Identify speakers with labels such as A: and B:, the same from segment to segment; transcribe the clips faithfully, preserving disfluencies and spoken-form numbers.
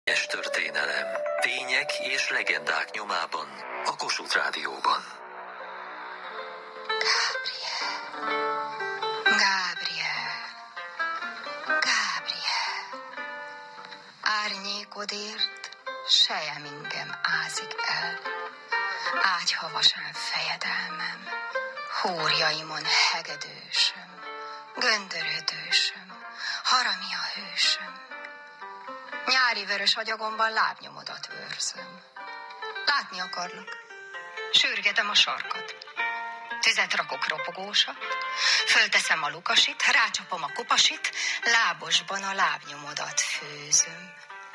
A: És történelem, tények és legendák nyomában a Kossuth Rádióban.
B: Gabriel, Gabriel, árnyékodért sejem ingem ázik el, ágyhavasan fejedelmem, húrjaimon hegedősöm, göndörödősöm, harami a hősöm. Nyári vörös agyagomban lábnyomodat őrzöm. Látni akarlak, sürgetem a sarkad. Tüzet rakok ropogósat, fölteszem a lukasit, rácsapom a kopasit, lábosban a lábnyomodat főzöm.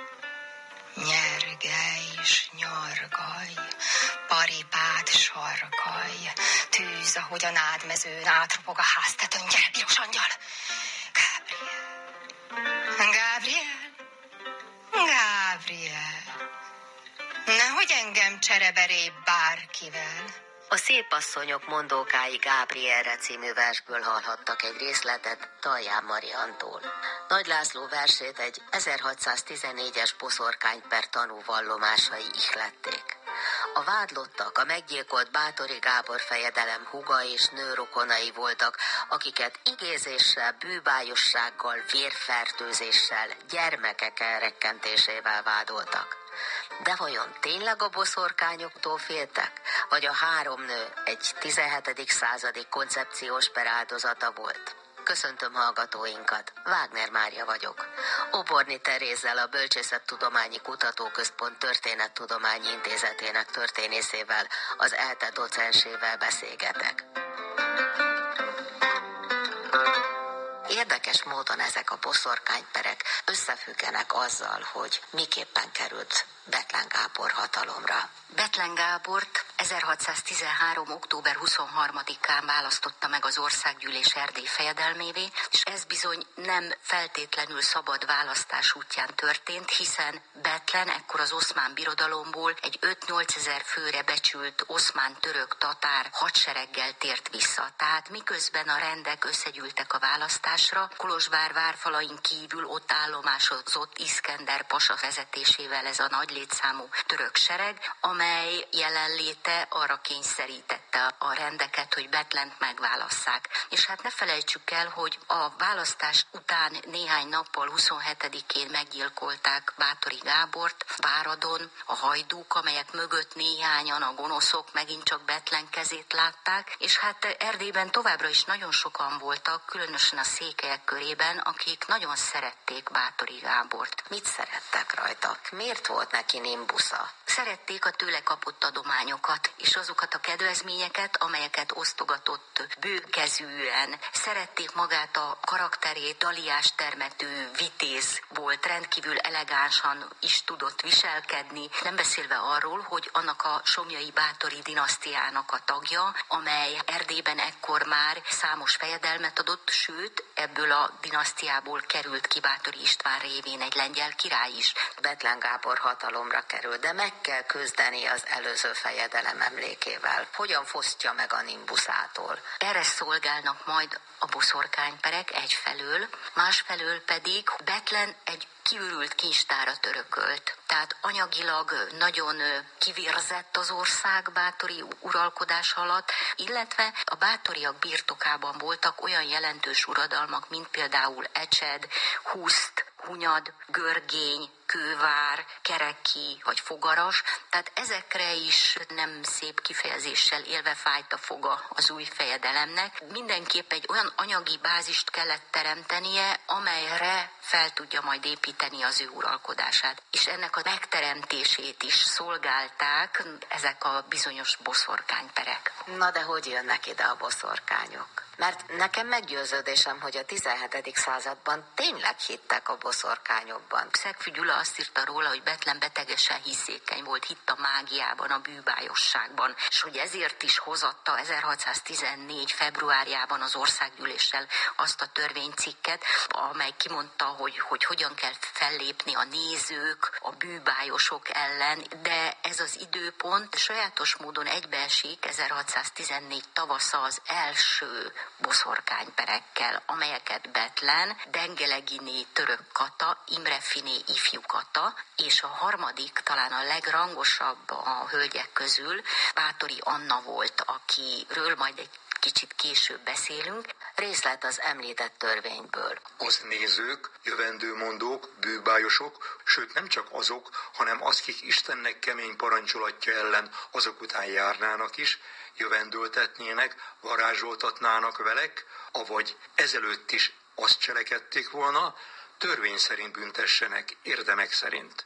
B: Nyergelj és nyargalj, paripát sargalj, tűz, ahogy a nádmezőn átropog a háztetőn, gyere, piros angyal! Gabriel, Gabriel, Gabriel, nehogy engem csereberé bárkivel.
C: A Szép asszonyok mondókái Gabrielre című versből hallhattak egy részletet Talján Mariantól. Nagy László versét egy ezerhatszáztizennégyes boszorkány per tanú vallomásai ihlették. A vádlottak a meggyilkolt Báthory Gábor fejedelem húga és nőrokonai voltak, akiket igézéssel, bűbájossággal, vérfertőzéssel, gyermekek elrekkentésével vádoltak. De vajon tényleg a boszorkányoktól féltek? Vagy a három nő egy tizenhetedik századi koncepciós per áldozata volt? Köszöntöm hallgatóinkat, Wagner Mária vagyok. Oborni Terézzel, a Bölcsészettudományi Kutatóközpont Történettudományi Intézetének történészével, az é e té e docensével beszélgetek. Érdekes módon ezek a boszorkányperek összefüggenek azzal, hogy miképpen került Bethlen Gábor hatalomra.
D: Bethlen Gábort ezerhatszáztizenhárom. október huszonharmadikán választotta meg az Országgyűlés Erdély fejedelmévé, és ez bizony nem feltétlenül szabad választás útján történt, hiszen Bethlen ekkor az oszmán birodalomból egy öt-nyolc ezer főre becsült oszmán török tatár hadsereggel tért vissza. Tehát miközben a rendek összegyűltek a választásra, Kolozsvár várfalain kívül ott állomásozott Iszkender pasa vezetésével ez a nagy létszámú török sereg, amely jelenléte arra kényszerítette a rendeket, hogy Bethlent megválasszák. És hát ne felejtsük el, hogy a választás után néhány nappal huszonhetedikén meggyilkolták Báthory Gábort Váradon, a hajdúk, amelyek mögött néhányan a gonoszok megint csak Bethlen kezét látták, és hát Erdélyben továbbra is nagyon sokan voltak, különösen a székelyek körében, akik nagyon szerették Báthory Gábort.
C: Mit szerettek rajta? Miért volt neki nimbusza?
D: Szerették a tőle kapott adományokat, és azokat a kedvezményeket, amelyeket osztogatott bőkezűen. Szerették magát a karakterét, daliás termetű vitéz volt, rendkívül elegánsan is tudott viselkedni, nem beszélve arról, hogy annak a Somlyai Báthory dinasztiának a tagja, amely Erdélyben ekkor már számos fejedelmet adott, sőt, ebből a dinasztiából került ki Báthory István révén egy lengyel király is.
C: Bethlen Gábor hatalomra kerül, de meg kell küzdeni az előző fejedelem emlékével. Hogyan fosztja meg a nimbuszától?
D: Erre szolgálnak majd a boszorkányperek egyfelől, másfelől pedig Bethlen egy kiürült kincstárat örökölt. Tehát anyagilag nagyon kivérzett az ország Báthory uralkodás alatt, illetve a Báthoryak birtokában voltak olyan jelentős uradalmak, mint például Ecsed, Huszt, Hunyad, Görgény, Kővár, Kereki vagy Fogaras, tehát ezekre is nem szép kifejezéssel élve fájt a foga az új fejedelemnek. Mindenképp egy olyan anyagi bázist kellett teremtenie, amelyre fel tudja majd építeni az ő uralkodását. És ennek a megteremtését is szolgálták ezek a bizonyos boszorkányperek.
C: Na de hogy jönnek ide a boszorkányok? Mert nekem meggyőződésem, hogy a tizenhetedik században tényleg hittek a boszorkányokban.
D: Szegfű Gyula azt írta róla, hogy Bethlen betegesen hiszékeny volt, hitt a mágiában, a bűbájosságban, és hogy ezért is hozatta ezerhatszáztizennégy februárjában az Országgyűléssel azt a törvénycikket, amely kimondta, hogy, hogy hogyan kell fellépni a nézők, a bűbájosok ellen, de ez az időpont sajátos módon egybeesik ezerhatszáztizennégy tavasza az első boszorkányperekkel, amelyeket Bethlen, Dengeleginé török Kata, Imrefiné ifjú Kata, és a harmadik, talán a legrangosabb a hölgyek közül Báthori Anna volt, akiről majd egy kicsit később beszélünk.
C: Részlet az említett törvényből.
E: Az nézők, jövendőmondók, bűbájosok, sőt nem csak azok, hanem azok, akik Istennek kemény parancsolatja ellen azok után járnának is, jövendőltetnének, varázsoltatnának velek, avagy ezelőtt is azt cselekedték volna, törvény szerint büntessenek, érdemek szerint.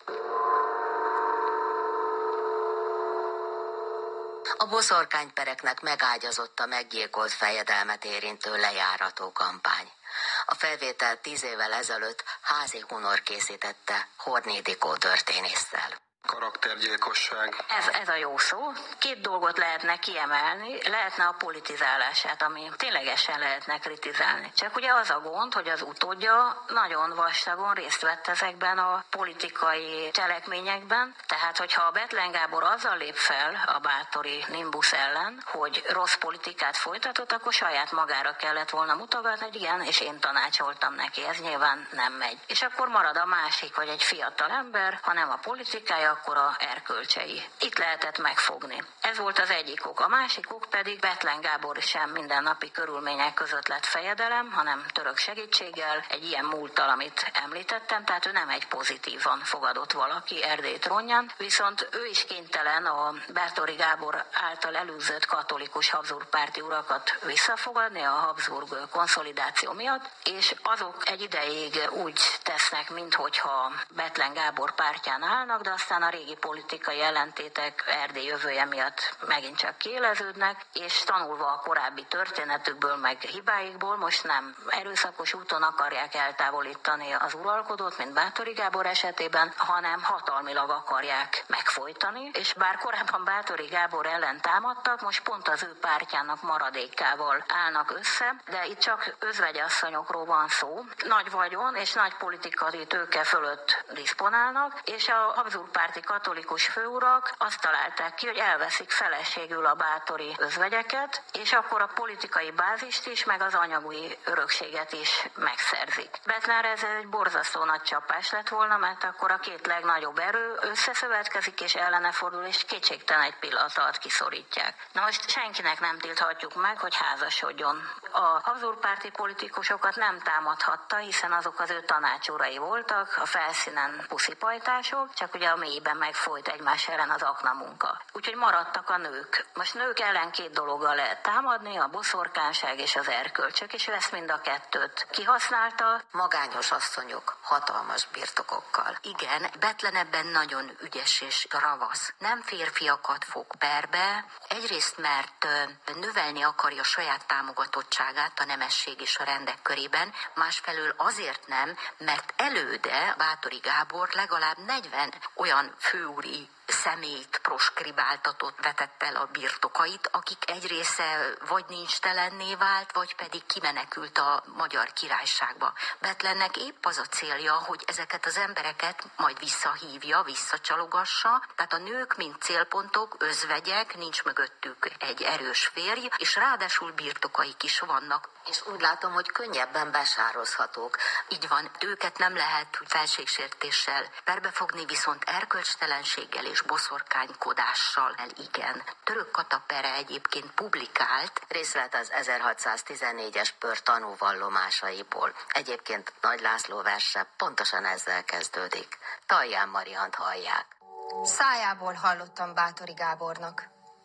C: A boszorkánypereknek megágyazott a meggyilkolt fejedelmet érintő lejárató kampány. A felvételt tíz évvel ezelőtt Házi Hunor készítette Horné Dikó történésszel.
E: Karaktergyilkosság.
F: Ez, ez a jó szó. Két dolgot lehetne kiemelni. Lehetne a politizálását, ami ténylegesen lehetne kritizálni. Csak ugye az a gond, hogy az utódja nagyon vastagon részt vett ezekben a politikai cselekményekben. Tehát, hogyha a Bethlen Gábor azzal lép fel a báthori Nimbus ellen, hogy rossz politikát folytatott, akkor saját magára kellett volna mutogatni, hogy igen, és én tanácsoltam neki. Ez nyilván nem megy. És akkor marad a másik, hogy egy fiatal ember, ha nem a politikája, akkor a erkölcsei. Itt lehetett megfogni. Ez volt az egyik ok. A másik ok pedig Bethlen Gábor sem mindennapi körülmények között lett fejedelem, hanem török segítséggel, egy ilyen múlttal, amit említettem, tehát ő nem egy pozitívan fogadott valaki Erdély trónján, viszont ő is kénytelen a Báthori Gábor által elűzött katolikus Habsburg párti urakat visszafogadni a Habsburg konszolidáció miatt, és azok egy ideig úgy tesznek, minthogyha Bethlen Gábor pártján állnak, de aztán a régi politikai ellentétek Erdély jövője miatt megint csak kiéleződnek, és tanulva a korábbi történetükből, meg hibáikból most nem erőszakos úton akarják eltávolítani az uralkodót, mint Báthori Gábor esetében, hanem hatalmilag akarják megfojtani, és bár korábban Báthori Gábor ellen támadtak, most pont az ő pártjának maradékával állnak össze, de itt csak özvegyasszonyokról van szó. Nagy vagyon és nagy politikai tőke fölött diszponálnak, és a Habsburg párti katolikus főurak azt találták ki, hogy elveszik feleségül a báthori özvegyeket, és akkor a politikai bázist is, meg az anyagi örökséget is megszerzik. Bethlenre ez egy borzasztó nagy csapás lett volna, mert akkor a két legnagyobb erő összeszövetkezik, és ellene fordul, és kétségtelen egy pillanat alatt kiszorítják. Na most senkinek nem tilthatjuk meg, hogy házasodjon. A Habsburg párti politikusokat nem támadhatta, hiszen azok az ő tanácsórai voltak, a felszínen puszipajtások, csak ugye a mélyben megfolyt egymás ellen az aknamunka. Úgyhogy maradtak a nők. Most nők ellen két dologgal lehet támadni, a boszorkánság és az erkölcsök, és ő ezt mind a kettőt kihasználta.
C: Magányos asszonyok hatalmas birtokokkal.
D: Igen, Bethlen ebben nagyon ügyes és ravasz. Nem férfiakat fog perbe, egyrészt mert növelni akarja saját támogatottságát a nemesség és a rendek körében, másfelől azért nem, mert előde Báthori Gábor legalább negyven olyan főúri személyt proskribáltatott, vetett el a birtokait, akik egy része vagy nincs telenné vált, vagy pedig kimenekült a Magyar Királyságba. Bethlennek épp az a célja, hogy ezeket az embereket majd visszahívja, visszacsalogassa, tehát a nők mint célpontok, özvegyek, nincs mögöttük egy erős férj, és ráadásul birtokaik is vannak.
C: És úgy látom, hogy könnyebben besározhatók.
D: Így van, őket nem lehet felségsértéssel perbefogni, viszont erkölcstelenséggel és boszorkánykodással, igen. Török Kata pere egyébként publikált.
C: Részlet az ezerhatszáztizennégyes pör tanúvallomásaiból. Egyébként Nagy László verse pontosan ezzel kezdődik. Taján Mariant hallják.
B: Szájából hallottam Báthori Gábornak.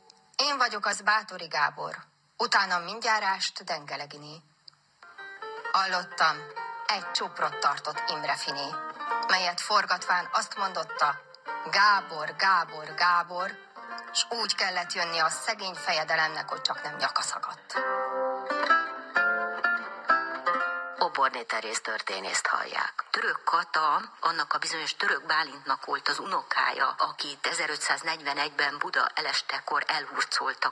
B: Én vagyok az Báthori Gábor. Utánam mindjárást Dengeleginé. Hallottam, egy csuprot tartott Imrefiné, melyet forgatván azt mondotta, Gábor, Gábor, Gábor, s úgy kellett jönni a szegény fejedelemnek, hogy csak nem nyaka szakadt.
C: Oborné Teréz történészt hallják.
D: Török Kata, annak a bizonyos Török Bálintnak volt az unokája, akit ezerötszáznegyvenegyben Buda elestekor elhurcoltak a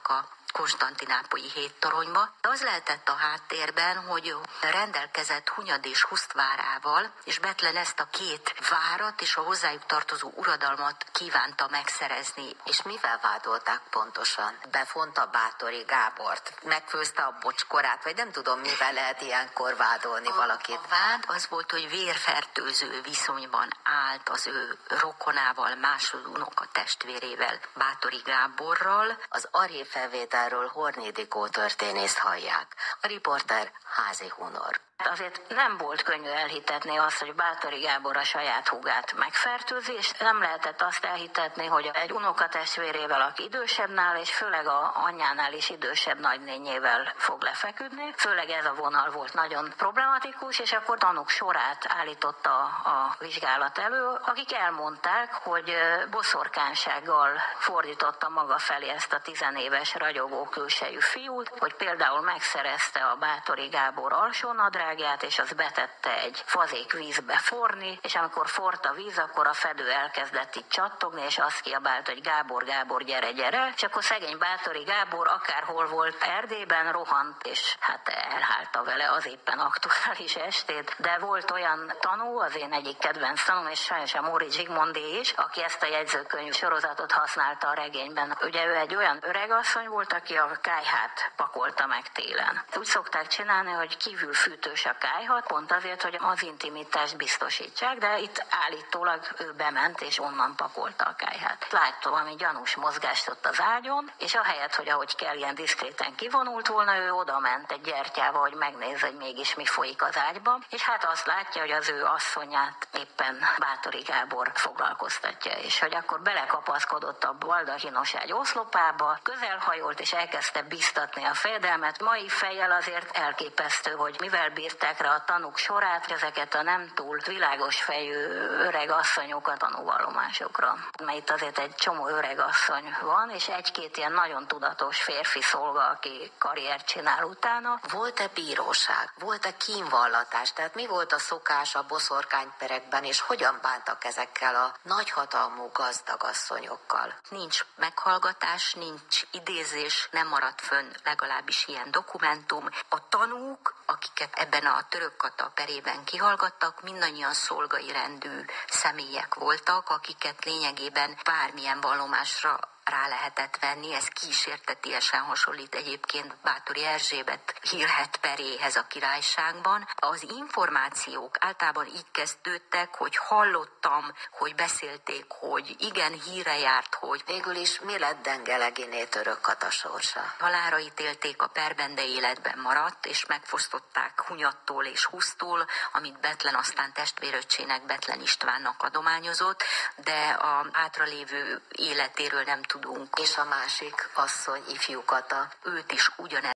D: konstantinápolyi héttoronyba. Az lehetett a háttérben, hogy rendelkezett Hunyad és Husztvárával, és Bethlen ezt a két várat és a hozzájuk tartozó uradalmat kívánta megszerezni.
C: És mivel vádolták pontosan? Befonta Báthori Gábort? Megfőzte a bocskorát? Vagy nem tudom, mivel lehet ilyenkor vádolni
D: a,
C: valakit?
D: A vád az volt, hogy vérfertőző viszonyban állt az ő rokonával, másodunoka testvérével, Báthori Gáborral.
C: Az archívfelvételről Horné Dikó történészt hallják. A riporter Házi Hunor.
F: Azért nem volt könnyű elhitetni azt, hogy Báthori Gábor a saját húgát megfertőzi, és nem lehetett azt elhitetni, hogy egy unokatestvérével, aki idősebbnál, és főleg a anyjánál is idősebb nagynényével fog lefeküdni. Főleg ez a vonal volt nagyon problematikus, és akkor tanúk sorát állította a vizsgálat elő, akik elmondták, hogy boszorkánsággal fordította maga felé ezt a tizenéves ragyogó külsejű fiút, hogy például megszerezte a Báthori Gábor alsónadrágát, és az betette egy fazék vízbe forni, és amikor forrt a víz, akkor a fedő elkezdett itt csattogni, és azt kiabált, hogy Gábor, Gábor, gyere, gyere, és akkor szegény Báthori Gábor akárhol volt Erdélyben, rohant, és hát elhálta vele az éppen aktuális estét, de volt olyan tanú, az én egyik kedvenc tanúm, és sajnos a Móri Zsigmondé is, aki ezt a jegyzőkönyv sorozatot használta a regényben. Ugye ő egy olyan öregasszony volt, aki a kályhát pakolta meg télen. Úgy szokták csinálni, hogy kívül fűtős a kályha, pont azért, hogy az intimitást biztosítsák, de itt állítólag ő bement, és onnan pakolta a kályhát. Láttam valami gyanús mozgást ott az ágyon, és ahelyett, hogy ahogy kell, ilyen diszkréten kivonult volna, ő oda ment egy gyertyával, hogy megnézze, hogy mégis mi folyik az ágyban, és hát azt látja, hogy az ő asszonyát éppen Báthori Gábor foglalkoztatja, és hogy akkor belekapaszkodott a baldahinos ágy oszlopába, közelhajolt, és elkezdte biztatni a fejedelmet. Mai fejjel azért elképesztő, hogy mivel bírták rá a tanúk sorát, ezeket a nem túl világos fejű öreg asszonyokat tanúvallomásokra. Mert itt azért egy csomó öreg asszony van, és egy-két ilyen nagyon tudatos férfi szolga, aki karriert csinál utána.
C: Volt-e bíróság? Volt-e kínvallatás? Tehát mi volt a szokás a boszorkányperekben, és hogyan bántak ezekkel a nagyhatalmú gazdag asszonyokkal?
D: Nincs meghallgatás, nincs idézés, nem maradt fönn legalábbis ilyen dokumentum. A tanúk, akiket ebben a török kata perében kihallgattak, mindannyian szolgai rendű személyek voltak, akiket lényegében bármilyen vallomásra rá lehetett venni, ez kísértetiesen hasonlít egyébként Báthori Erzsébet hírhedt peréhez a királyságban. Az információk általában így kezdődtek, hogy hallottam, hogy beszélték, hogy igen, híre járt, hogy...
C: Végül is mi lett Dengeleginé török kata sorsa?
D: Halálra ítélték a perben, de életben maradt, és megfosztották Hunyadtól és Husztól, amit Bethlen aztán testvéröccsének, Bethlen Istvánnak adományozott, de a hátralévő életéről nem tudunk.
C: És a másik asszony, ifjú Kata?
D: Őt is ugyanez